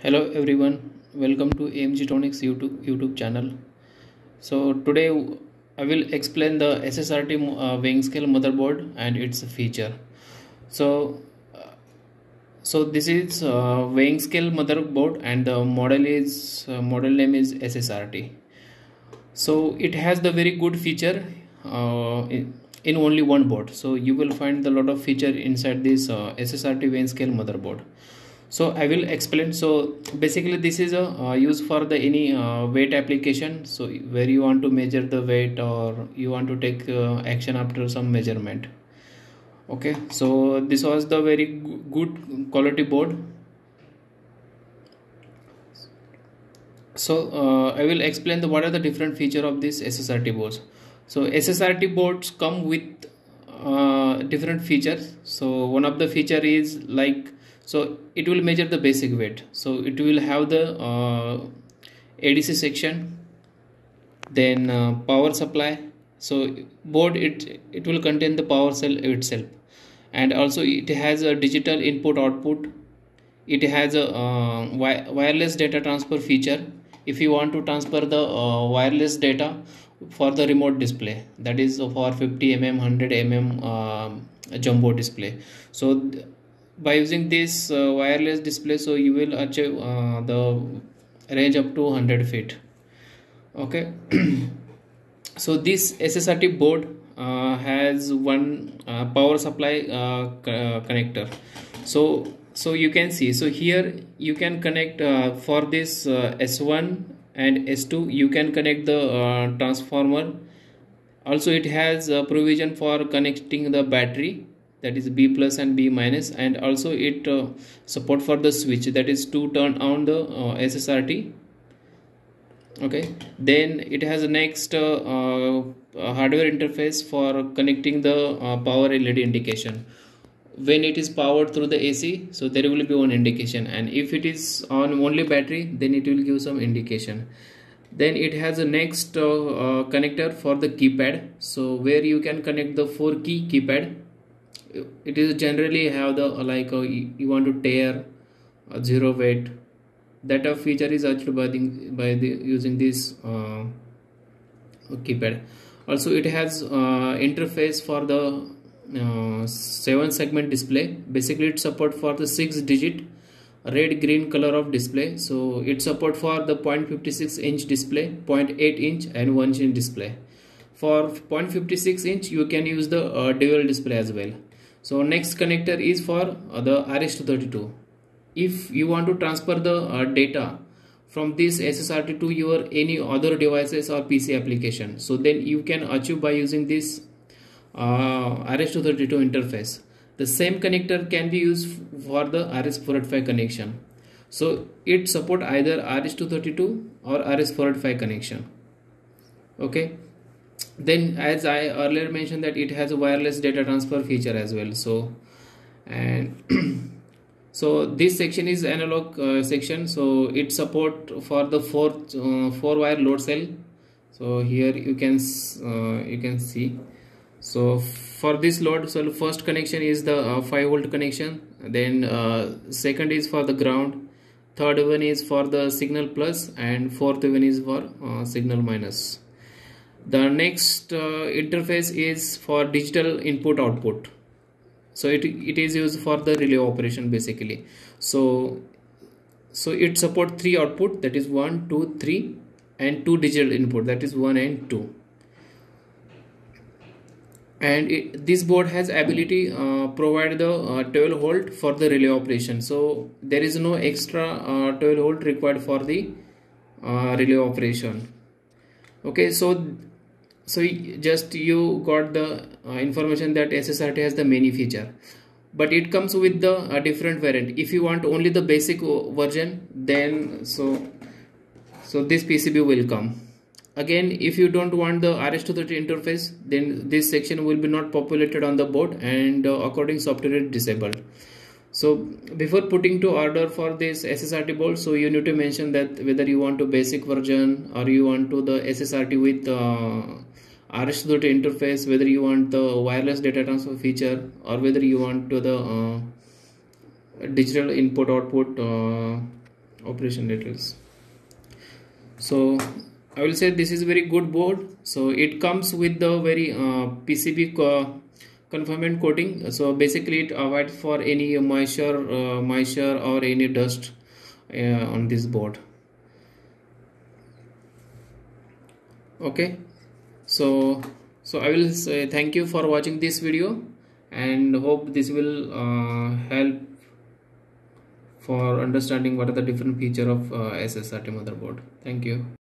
Hello everyone, welcome to AMG Tronics YouTube channel. So today I will explain the SSRT weighing scale motherboard and its feature. So this is weighing scale motherboard and the model name is SSRT. So it has the very good feature in only one board. So you will find the lot of feature inside this SSRT weighing scale motherboard. So I will explain. So basically this is a use for the any weight application, so where you want to measure the weight or you want to take action after some measurement. Okay, so this was the very good quality board. So I will explain what are the different feature of this SSRT boards. So SSRT boards come with different features. So one of the feature is like, so it will measure the basic weight. So it will have the ADC section, then power supply. So board it will contain the power cell itself, and also it has a digital input output. It has a wireless data transfer feature. If you want to transfer the wireless data for the remote display, that is for 50 mm 100 mm jumbo display. So by using this wireless display, so you will achieve the range up to 100 feet. Okay. So this SSRT board has one power supply connector. So you can see, so here you can connect for this S1 and S2, you can connect the transformer. Also it has a provision for connecting the battery, that is B plus and B minus, and also it support for the switch, that is to turn on the SSRT. Okay, then it has a next hardware interface for connecting the power LED indication. When it is powered through the AC, so there will be one indication, and if it is on only battery, then it will give some indication. Then it has a next connector for the keypad, so where you can connect the 4 key keypad. It is generally have the you want to tear zero weight, that a feature is achieved by using this keypad. Also it has interface for the 7 segment display. Basically it support for the 6 digit red green color of display. So it support for the 0.56 inch display, 0.8 inch and 1 inch display. For 0.56 inch you can use the dual display as well. So next connector is for the RS-232. If you want to transfer the data from this SSRT to your any other devices or PC application, so then you can achieve by using this RS-232 interface. The same connector can be used for the RS-485 connection. So it support either RS-232 or RS-485 connection. Okay. Then as I earlier mentioned that it has a wireless data transfer feature as well. So and so this section is analog section, so it support for the 4 wire load cell. So here you can see. So for this load cell, first connection is the 5 volt connection, then second is for the ground, third one is for the signal plus, and fourth one is for signal minus. The next interface is for digital input output. So it is used for the relay operation basically. So it support 3 output, that is 1 2 3, and 2 digital input, that is 1 and 2. And this board has ability provide the 12 volt for the relay operation. So there is no extra 12 volt required for the relay operation. Okay, so just you got the information that SSRT has the many feature, but it comes with the different variant. If you want only the basic version, then so this PCB will come. Again, if you don't want the RS-232 interface, then this section will be not populated on the board, and according software is disabled. So before putting to order for this SSRT board, so you need to mention that whether you want to basic version or you want to the SSRT with RS-232 interface, whether you want the wireless data transfer feature, or whether you want to the digital input output operation details. So I will say this is very good board. So it comes with the very PCB conformant coating. So basically it avoids for any moisture or any dust on this board. Okay, so I will say thank you for watching this video, and hope this will help for understanding what are the different feature of SSRT motherboard. Thank you.